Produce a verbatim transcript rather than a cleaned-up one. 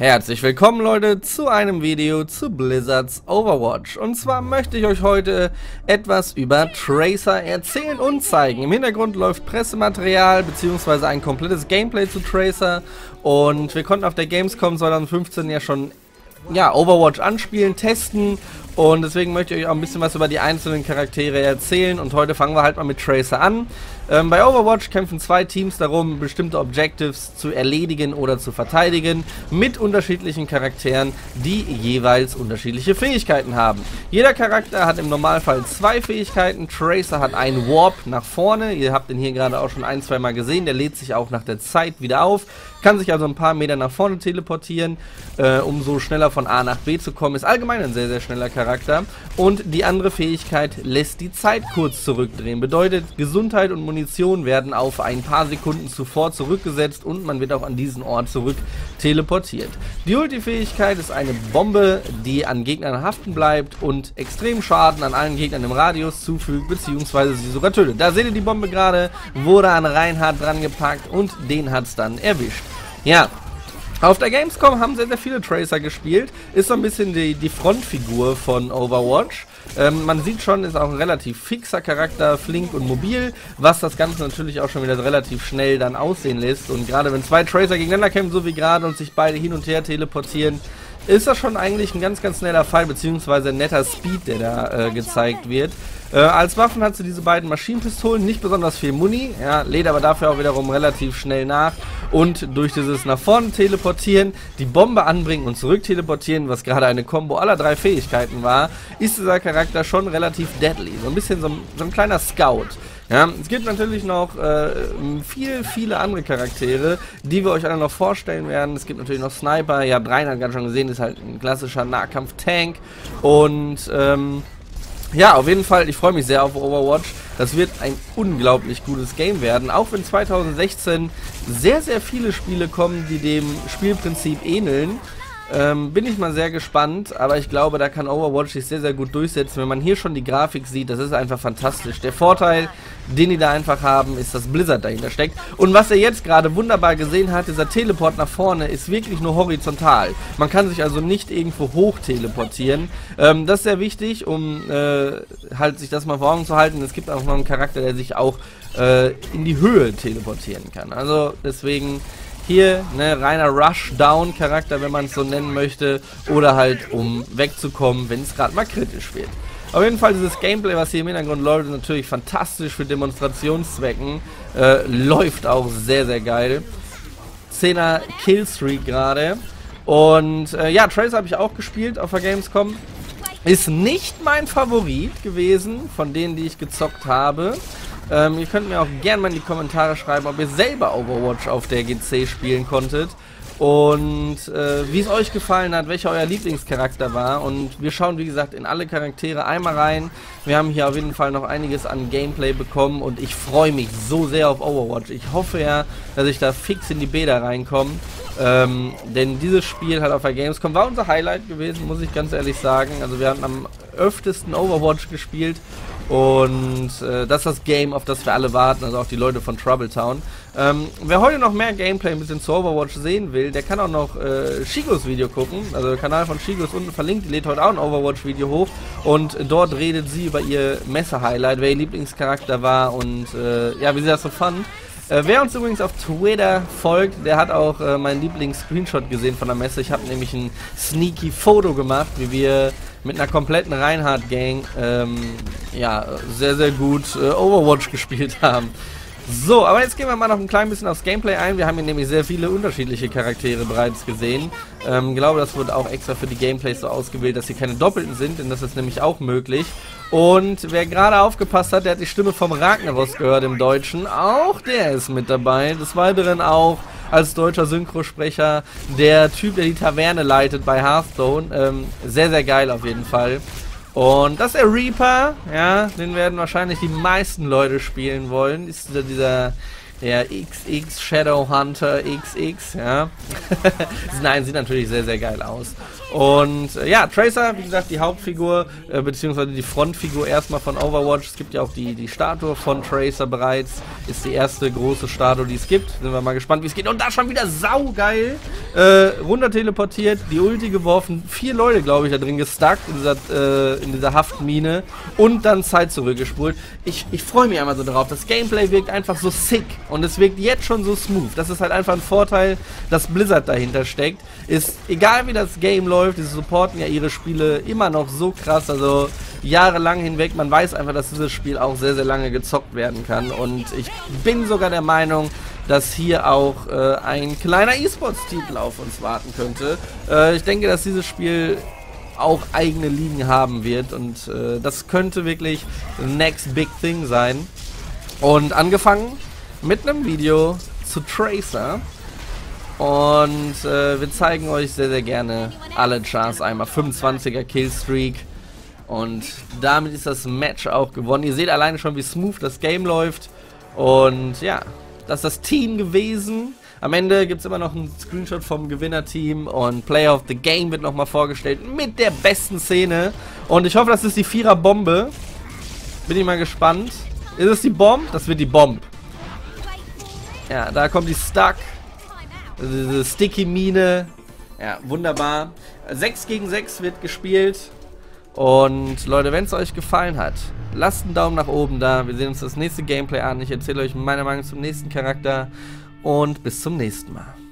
Herzlich willkommen Leute zu einem Video zu Blizzards Overwatch. Und zwar möchte ich euch heute etwas über Tracer erzählen und zeigen. Im Hintergrund läuft Pressematerial bzw. ein komplettes Gameplay zu Tracer. Und wir konnten auf der Gamescom zwanzig fünfzehn ja schon ja, Overwatch anspielen, testen. Und deswegen möchte ich euch auch ein bisschen was über die einzelnen Charaktere erzählen. Und heute fangen wir halt mal mit Tracer an. Ähm, bei Overwatch kämpfen zwei Teams darum, bestimmte Objectives zu erledigen oder zu verteidigen, mit unterschiedlichen Charakteren, die jeweils unterschiedliche Fähigkeiten haben. Jeder Charakter hat im Normalfall zwei Fähigkeiten. Tracer hat einen Warp nach vorne. Ihr habt den hier gerade auch schon ein, zwei Mal gesehen. Der lädt sich auch nach der Zeit wieder auf. Kann sich also ein paar Meter nach vorne teleportieren, äh, um so schneller von A nach B zu kommen. Ist allgemein ein sehr, sehr schneller Charakter. Und die andere Fähigkeit lässt die Zeit kurz zurückdrehen. Bedeutet, Gesundheit und Munition werden auf ein paar Sekunden zuvor zurückgesetzt und man wird auch an diesen Ort zurück teleportiert. Die Ulti-Fähigkeit ist eine Bombe, die an Gegnern haften bleibt und extrem Schaden an allen Gegnern im Radius zufügt, beziehungsweise sie sogar tötet. Da seht ihr die Bombe gerade, wurde an Reinhardt dran gepackt und den hat es dann erwischt. Ja, auf der Gamescom haben sehr, sehr viele Tracer gespielt. Ist so ein bisschen die, die Frontfigur von Overwatch. Ähm, man sieht schon, ist auch ein relativ fixer Charakter, flink und mobil, was das Ganze natürlich auch schon wieder relativ schnell dann aussehen lässt. Und gerade wenn zwei Tracer gegeneinander kämpfen, so wie gerade, und sich beide hin und her teleportieren, ist das schon eigentlich ein ganz, ganz schneller Fall, beziehungsweise ein netter Speed, der da äh, gezeigt wird. Äh, als Waffen hat sie diese beiden Maschinenpistolen, nicht besonders viel Muni, ja, lädt aber dafür auch wiederum relativ schnell nach. Und durch dieses nach vorne teleportieren, die Bombe anbringen und zurück teleportieren, was gerade eine Kombo aller drei Fähigkeiten war, ist dieser Charakter schon relativ deadly. So ein bisschen so ein, so ein kleiner Scout. Ja, es gibt natürlich noch äh, viel, viele andere Charaktere, die wir euch alle noch vorstellen werden. Es gibt natürlich noch Sniper, ihr habt Reinhardt gerade schon gesehen, ist halt ein klassischer Nahkampf-Tank. Und ähm, ja, auf jeden Fall, ich freue mich sehr auf Overwatch. Das wird ein unglaublich gutes Game werden, auch wenn zwanzig sechzehn sehr, sehr viele Spiele kommen, die dem Spielprinzip ähneln. Ähm, bin ich mal sehr gespannt, aber ich glaube, da kann Overwatch sich sehr, sehr gut durchsetzen. Wenn man hier schon die Grafik sieht, das ist einfach fantastisch. Der Vorteil, den die da einfach haben, ist, dass Blizzard dahinter steckt. Und was ihr jetzt gerade wunderbar gesehen habt, dieser Teleport nach vorne, ist wirklich nur horizontal. Man kann sich also nicht irgendwo hoch teleportieren. Ähm, das ist sehr wichtig, um äh, halt sich das mal vor Augen zu halten. Es gibt auch noch einen Charakter, der sich auch äh, in die Höhe teleportieren kann. Also deswegen hier, ne, reiner Rushdown-Charakter, wenn man es so nennen möchte, oder halt um wegzukommen, wenn es gerade mal kritisch wird. Auf jeden Fall dieses Gameplay, was hier im Hintergrund läuft, ist natürlich fantastisch für Demonstrationszwecken, äh, läuft auch sehr, sehr geil. zehner Killstreak gerade. Und äh, ja, Tracer habe ich auch gespielt auf der Gamescom. Ist nicht mein Favorit gewesen von denen, die ich gezockt habe. Ähm, ihr könnt mir auch gerne mal in die Kommentare schreiben, ob ihr selber Overwatch auf der G C spielen konntet und äh, wie es euch gefallen hat, welcher euer Lieblingscharakter war. Und wir schauen, wie gesagt, in alle Charaktere einmal rein. Wir haben hier auf jeden Fall noch einiges an Gameplay bekommen und ich freue mich so sehr auf Overwatch. Ich hoffe ja, dass ich da fix in die Beta reinkomme, ähm, denn dieses Spiel hat auf der Gamescom war unser Highlight gewesen, muss ich ganz ehrlich sagen. Also wir haben am öftesten Overwatch gespielt. Und äh, das ist das Game, auf das wir alle warten, also auch die Leute von Troubletown. Ähm, wer heute noch mehr Gameplay ein bisschen zu Overwatch sehen will, der kann auch noch äh, Shigos Video gucken. Also der Kanal von Shigo ist unten verlinkt, die lädt heute auch ein Overwatch-Video hoch. Und äh, dort redet sie über ihr Messe-Highlight, wer ihr Lieblingscharakter war und äh, ja, wie sie das so fand. Äh, wer uns übrigens auf Twitter folgt, der hat auch äh, meinen Lieblings-Screenshot gesehen von der Messe. Ich habe nämlich ein sneaky Foto gemacht, wie wir mit einer kompletten Reinhardt-Gang ähm, ja, sehr, sehr gut äh, Overwatch gespielt haben. So, aber jetzt gehen wir mal noch ein klein bisschen aufs Gameplay ein. Wir haben hier nämlich sehr viele unterschiedliche Charaktere bereits gesehen. Ich ähm, glaube, das wird auch extra für die Gameplays so ausgewählt, dass hier keine Doppelten sind, denn das ist nämlich auch möglich. Und wer gerade aufgepasst hat, der hat die Stimme vom Ragnaros gehört im Deutschen. Auch der ist mit dabei. Des Weiteren auch als deutscher Synchrosprecher der Typ, der die Taverne leitet bei Hearthstone. Ähm, sehr, sehr geil auf jeden Fall. Und das ist der Reaper, ja, den werden wahrscheinlich die meisten Leute spielen wollen. Ist dieser, dieser der X X Shadowhunter X X, ja. Nein, sieht natürlich sehr, sehr geil aus. Und äh, ja, Tracer, wie gesagt, die Hauptfigur, äh, beziehungsweise die Frontfigur erstmal von Overwatch. Es gibt ja auch die, die Statue von Tracer bereits. Ist die erste große Statue, die es gibt. Sind wir mal gespannt, wie es geht. Und da schon wieder saugeil. Äh, runter teleportiert, die Ulti geworfen, vier Leute, glaube ich, da drin gestuckt in dieser, äh, in dieser Haftmine und dann Zeit zurückgespult. Ich, ich freue mich einfach so drauf. Das Gameplay wirkt einfach so sick und es wirkt jetzt schon so smooth. Das ist halt einfach ein Vorteil, dass Blizzard dahinter steckt. Ist, egal wie das Game läuft, die supporten ja ihre Spiele immer noch so krass, also jahrelang hinweg. Man weiß einfach, dass dieses Spiel auch sehr, sehr lange gezockt werden kann und ich bin sogar der Meinung, dass hier auch äh, ein kleiner E-Sports-Titel auf uns warten könnte. Äh, ich denke, dass dieses Spiel auch eigene Ligen haben wird und äh, das könnte wirklich the next big thing sein. Und angefangen mit einem Video zu Tracer und äh, wir zeigen euch sehr, sehr gerne alle Chars einmal. fünfundzwanziger Killstreak und damit ist das Match auch gewonnen. Ihr seht alleine schon, wie smooth das Game läuft und ja, das ist das Team gewesen. Am Ende gibt es immer noch einen Screenshot vom Gewinnerteam und Player of the Game wird nochmal vorgestellt mit der besten Szene. Und ich hoffe, das ist die Vierer-Bombe. Bin ich mal gespannt. Ist es die Bomb? Das wird die Bomb. Ja, da kommt die Stuck. Diese Sticky-Mine. Ja, wunderbar. sechs gegen sechs wird gespielt. Und Leute, wenn es euch gefallen hat, lasst einen Daumen nach oben da. Wir sehen uns das nächste Gameplay an. Ich erzähle euch meine Meinung zum nächsten Charakter. Und bis zum nächsten Mal.